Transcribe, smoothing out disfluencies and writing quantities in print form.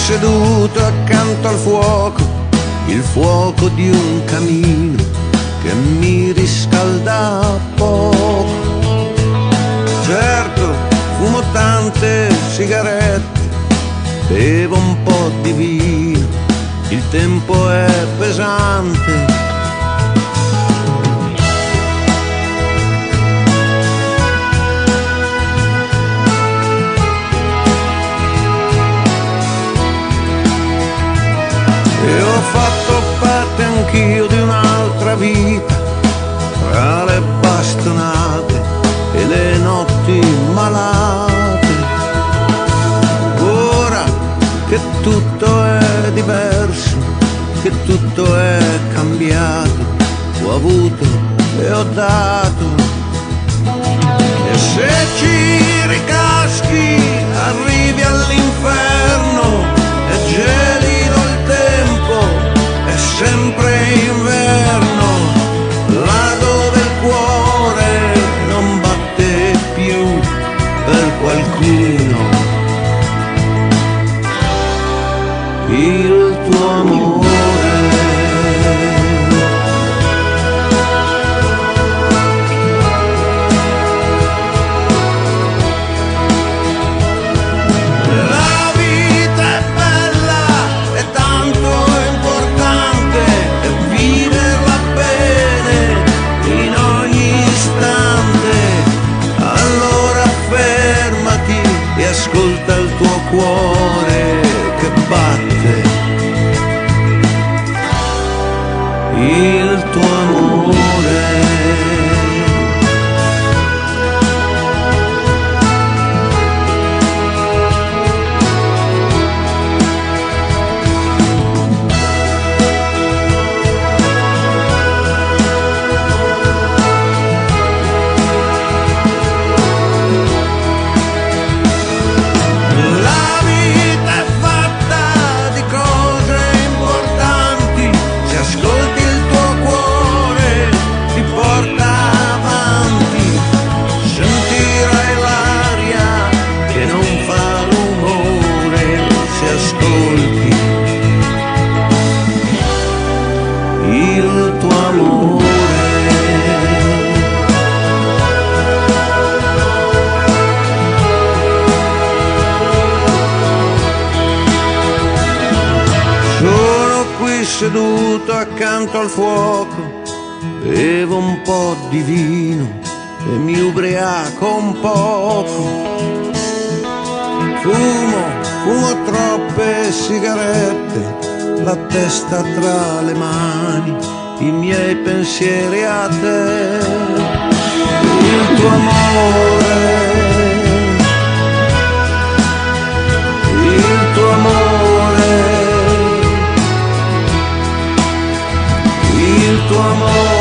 seduto accanto al fuoco, il fuoco di un camino che mi riscalda poco. Certo, fumo tante sigarette, bevo un po' di vino, il tempo è pesante. E ho fatto parte anch'io di un'altra vita, tra le bastonate e le notti malate. Ora che tutto è diverso, che tutto è cambiato, ho avuto e ho dato. E se ci ricaschi arrivi all'inferno, è gelido il tempo, è sempre inverno, là dove il cuore non batte più per qualcuno. Il tuo amore, la vita è bella, è tanto importante, e viverla bene in ogni istante. Allora fermati e ascolta il tuo cuore che batte. Il tuo amore, la vita è fatta di cose importanti, se ascolti il tuo cuore ti porta avanti, sentirai l'aria che non fa rumore se ascolti il tuo amore. Sono qui seduto accanto al fuoco, bevo un po' di vino e mi ubriaco un poco. Fumo troppe sigarette, la testa tra le mani, i miei pensieri a te. Il tuo amore, il tuo amore, il tuo amore.